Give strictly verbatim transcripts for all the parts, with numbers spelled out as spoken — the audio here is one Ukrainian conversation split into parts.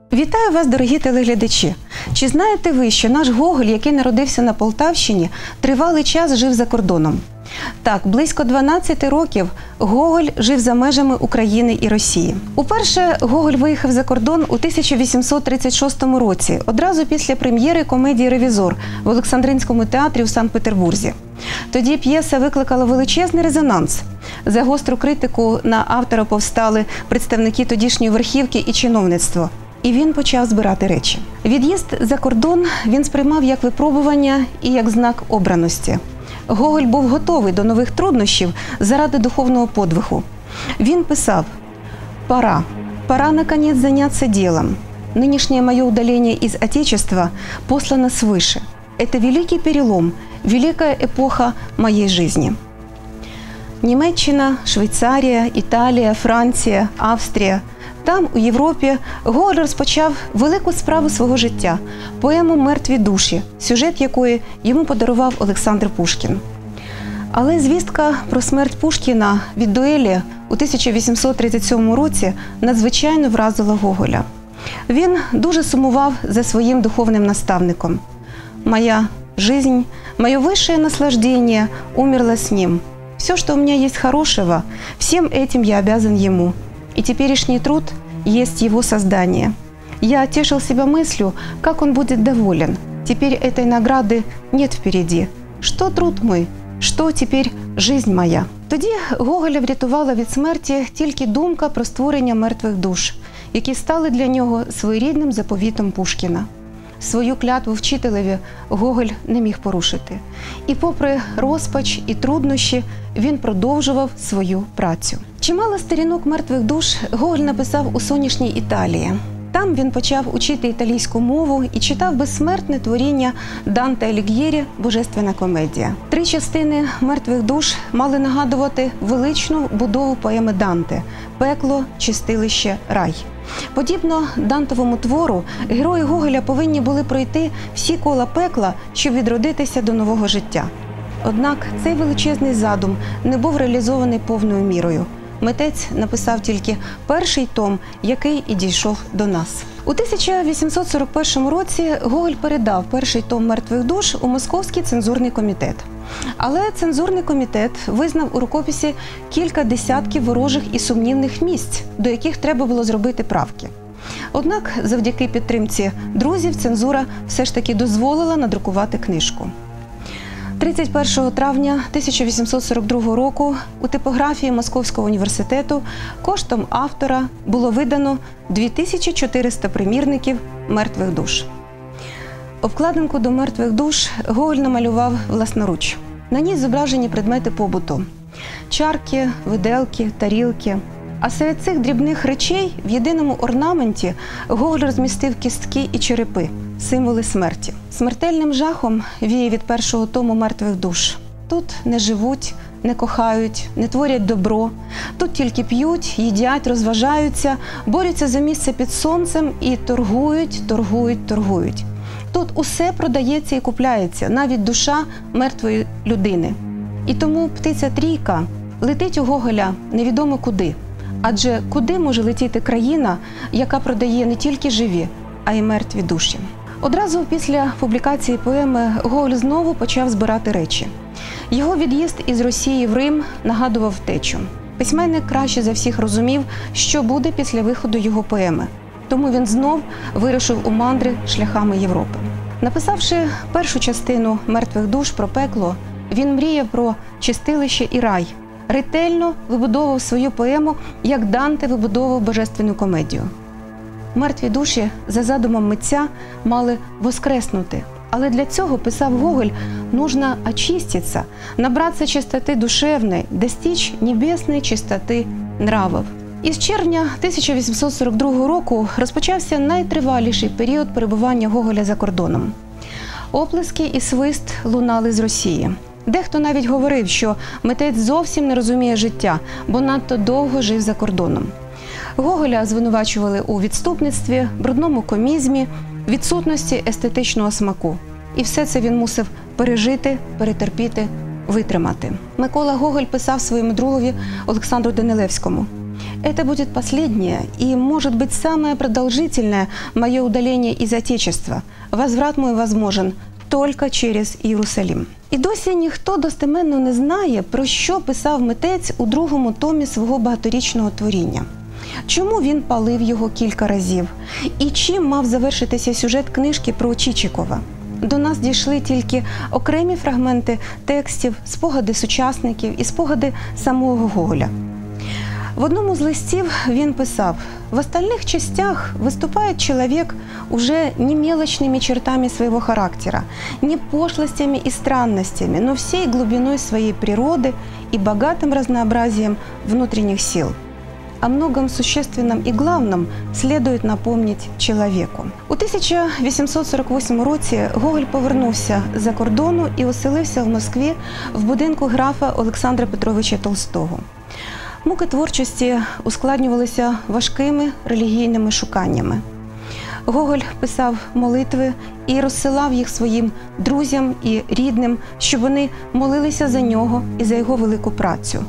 Вітаю вас, дорогі телеглядачі! Чи знаєте ви, що наш Гоголь, який народився на Полтавщині, тривалий час жив за кордоном? Так, близько дванадцяти років Гоголь жив за межами України і Росії. Уперше Гоголь виїхав за кордон у тисяча вісімсот тридцять шостому році, одразу після прем'єри комедії «Ревізор» в Олександринському театрі у Санкт-Петербурзі. Тоді п'єса викликала величезний резонанс. За гостру критику на автора повстали представники тодішньої верхівки і чиновництво. І він почав збирати речі. Від'їзд за кордон він сприймав як випробування і як знак обраності. Гоголь був готовий до нових труднощів заради духовного подвигу. Він писав: «Пора, пора, наконец, заняться делом. Нынешнее мое удаление из Отечества послано свыше. Это великий перелом, великая эпоха моей жизни». Німеччина, Швейцарія, Італія, Франція, Австрія. Там, у Європі, Гоголь розпочав велику справу свого життя – поему «Мертві душі», сюжет якої йому подарував Олександр Пушкін. Але звістка про смерть Пушкіна від дуелі у тисяча вісімсот тридцять сьомому році надзвичайно вразила Гоголя. Він дуже сумував за своїм духовним наставником. «Моя жизнь, мое высшее наслаждение умерло с ним. Все, что у меня есть хорошего, всем этим я обязан ему. И теперешний труд есть его создание. Я тешил себя мыслью, как он будет доволен. Теперь этой награды нет впереди. Что труд мой? Що тепер жизнь моя?» Тоді Гоголя врятувала від смерті тільки думка про створення мертвих душ, які стали для нього своєрідним заповітом Пушкіна. Свою клятву вчителеві Гоголь не міг порушити. І попри розпач і труднощі, він продовжував свою працю. Чимало сторінок мертвих душ Гоголь написав у сонячній Італії. Там він почав учити італійську мову і читав безсмертне творіння Данте Аліг'єрі «Божественна комедія». Три частини «Мертвих душ» мали нагадувати величну будову поеми Данте – пекло, чистилище, рай. Подібно Дантовому твору, герої Гоголя повинні були пройти всі кола пекла, щоб відродитися до нового життя. Однак цей величезний задум не був реалізований повною мірою. Митець написав тільки перший том, який і дійшов до нас. У тисяча вісімсот сорок першому році Гоголь передав перший том «Мертвих душ» у Московський цензурний комітет. Але цензурний комітет визнав у рукописі кілька десятків ворожих і сумнівних місць, до яких треба було зробити правки. Однак, завдяки підтримці друзів, цензура все ж таки дозволила надрукувати книжку. тридцять першого травня тисяча вісімсот сорок другого року у типографії Московського університету коштом автора було видано дві тисячі чотириста примірників «Мертвих душ». Обкладинку до «Мертвих душ» Гоголь намалював власноруч. На ній зображені предмети побуту – чарки, виделки, тарілки. А серед цих дрібних речей в єдиному орнаменті Гоголь розмістив кістки і черепи – символи смерті. Смертельним жахом віє від першого тому «Мертвих душ». Тут не живуть, не кохають, не творять добро. Тут тільки п'ють, їдять, розважаються, борються за місце під сонцем і торгують, торгують, торгують. Тут усе продається і купляється, навіть душа мертвої людини. І тому птиця Трійка летить у Гоголя невідомо куди. Адже куди може летіти країна, яка продає не тільки живі, а й мертві душі? Одразу після публікації поеми Гоголь знову почав збирати речі. Його від'їзд із Росії в Рим нагадував втечу. Письменник краще за всіх розумів, що буде після виходу його поеми. Тому він знов вирушив у мандри шляхами Європи. Написавши першу частину «Мертвих душ» про пекло, він мріяв про чистилище і рай. Ретельно вибудовував свою поему, як Данте вибудовував «Божественну комедію». Мертві душі, за задумом митця, мали воскреснути. Але для цього, писав Гоголь, нужно очиститься, набраться чистоты душевной, достичь небесной чистоты нравов. Із червня тисяча вісімсот сорок другого року розпочався найтриваліший період перебування Гоголя за кордоном. Оплески і свист лунали з Росії. Дехто навіть говорив, що митець зовсім не розуміє життя, бо надто довго жив за кордоном. Гоголя звинувачували у відступництві, брудному комізмі, відсутності естетичного смаку. І все це він мусив пережити, перетерпіти, витримати. Микола Гоголь писав своєму другові Олександру Данилевському: Это будет последнее и, может быть, самое продолжительное мое удаление из Отечества. Возврат мой возможен только через Єрусалим. І досі ніхто достеменно не знає, про що писав митець у другому томі свого багаторічного творіння. Чому він палив його кілька разів? І чим мав завершитися сюжет книжки про Чичикова? До нас дійшли тільки окремі фрагменти текстів, спогади сучасників і спогади самого Гоголя. В одному з листів він писав: «В остальных частях выступает человек уже не мелочными чертами своего характера, не пошлостями и странностями, но всей глубиной своей природы и богатым разнообразием внутренних сил. О многом существенном и главном следует напомнить человеку». У тисяча вісімсот сорок восьмому році Гоголь повернувся з-за кордону і оселився в Москві в будинку графа Олександра Петровича Толстого. Муки творчості ускладнювалися важкими релігійними шуканнями. Гоголь писав молитви і розсилав їх своїм друзям і рідним, щоб вони молилися за нього і за його велику працю.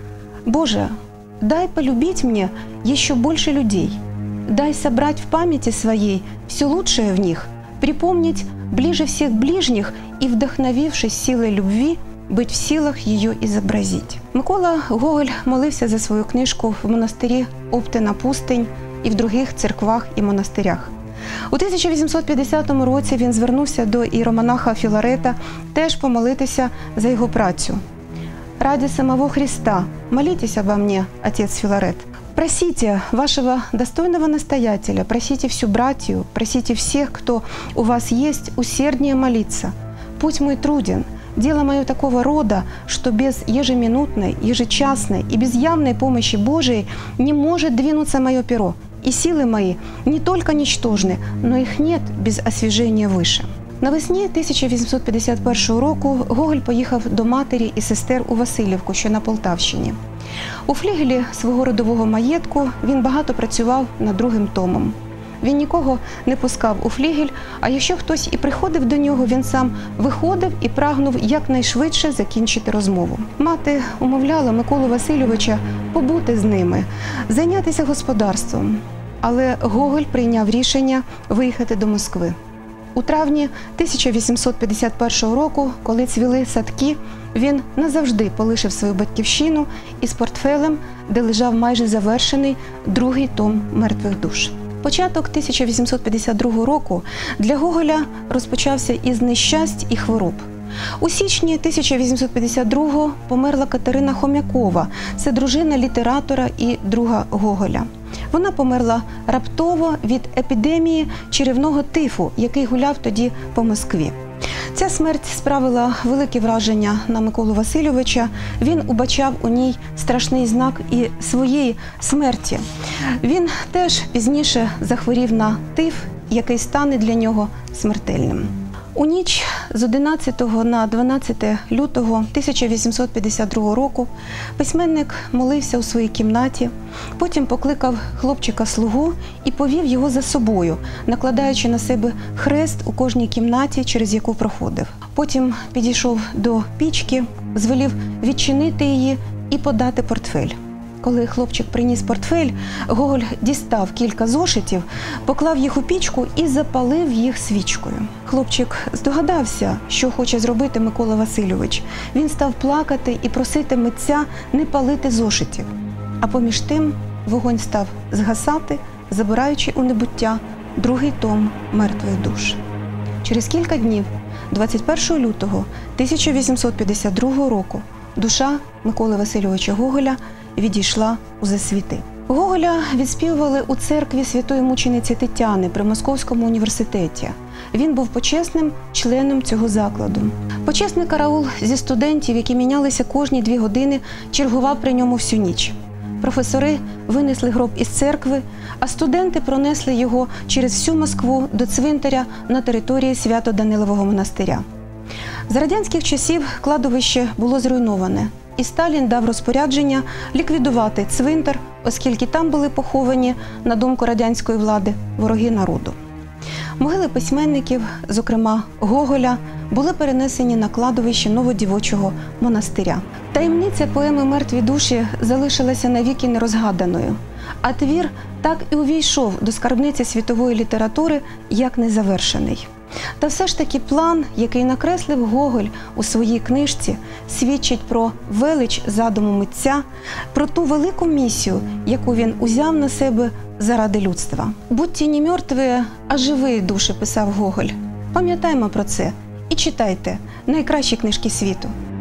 «Боже, дай полюбить мне еще больше людей, дай собрать в памяти своей все лучшее в них, припомнить ближе всех ближних и, вдохновившись силой любви, быть в силах її ізобразити». Микола Гоголь молився за свою книжку в монастирі Оптина-Пустинь і в других церквах і монастирях. У тисяча вісімсот п'ятдесятому році він звернувся до іеромонаха Філарета теж помолитися за його працю. «Ради самого Христа, молитесь обо мне, отец Филарет. Просите вашего достойного настоятеля, просите всю братью, просите всех, кто у вас есть, усерднее молиться. Путь мой труден, дело мое такого рода, что без ежеминутной, ежечасной и без явной помощи Божией не может двинуться мое перо, и силы мои не только ничтожны, но их нет без освіження выше». Навесні тисяча вісімсот п'ятдесят першого року Гоголь поїхав до матері і сестер у Василівку, що на Полтавщині. У флігелі свого родового маєтку він багато працював над другим томом. Він нікого не пускав у флігель, а якщо хтось і приходив до нього, він сам виходив і прагнув якнайшвидше закінчити розмову. Мати умовляла Миколу Васильовича побути з ними, зайнятися господарством. Але Гоголь прийняв рішення виїхати до Москви. У травні тисяча вісімсот п'ятдесят першого року, коли цвіли садки, він назавжди полишив свою батьківщину із портфелем, де лежав майже завершений другий том «Мертвих душ». Початок тисяча вісімсот п'ятдесят другого року для Гоголя розпочався із нещасть і хвороб. У січні тисяча вісімсот п'ятдесят другого померла Катерина Хомякова, це дружина літератора і друга Гоголя. Вона померла раптово від епідемії черевного тифу, який гуляв тоді по Москві. Ця смерть справила велике враження на Миколу Васильовича. Він убачав у ній страшний знак і своєї смерті. Він теж пізніше захворів на тиф, який стане для нього смертельним. У ніч з одинадцятого на дванадцяте лютого тисяча вісімсот п'ятдесят другого року письменник молився у своїй кімнаті, потім покликав хлопчика-слугу і повів його за собою, накладаючи на себе хрест у кожній кімнаті, через яку проходив. Потім підійшов до пічки, звелів відчинити її і подати портфель. Коли хлопчик приніс портфель, Гоголь дістав кілька зошитів, поклав їх у пічку і запалив їх свічкою. Хлопчик здогадався, що хоче зробити Микола Васильович. Він став плакати і просити митця не палити зошитів. А поміж тим вогонь став згасати, забираючи у небуття другий том «Мертвих душ». Через кілька днів, двадцять першого лютого тисяча вісімсот п'ятдесят другого року, душа Миколи Васильовича Гоголя відійшла у засвіти. Гоголя відспівували у церкві святої мучениці Тетяни при Московському університеті. Він був почесним членом цього закладу. Почесний караул зі студентів, які мінялися кожні дві години, чергував при ньому всю ніч. Професори винесли гроб із церкви, а студенти пронесли його через всю Москву до цвинтаря на території Свято-Данилового монастиря. За радянських часів кладовище було зруйноване, і Сталін дав розпорядження ліквідувати цвинтар, оскільки там були поховані, на думку радянської влади, вороги народу. Могили письменників, зокрема Гоголя, були перенесені на кладовище Новодівочого монастиря. Таємниця поеми «Мертві душі» залишилася навіки нерозгаданою, а твір так і увійшов до скарбниці світової літератури як незавершений. Та все ж таки план, який накреслив Гоголь у своїй книжці, свідчить про велич задуму митця, про ту велику місію, яку він узяв на себе заради людства. «Будьте не мертві, а живі душі», писав Гоголь. Пам'ятаймо про це і читайте найкращі книжки світу.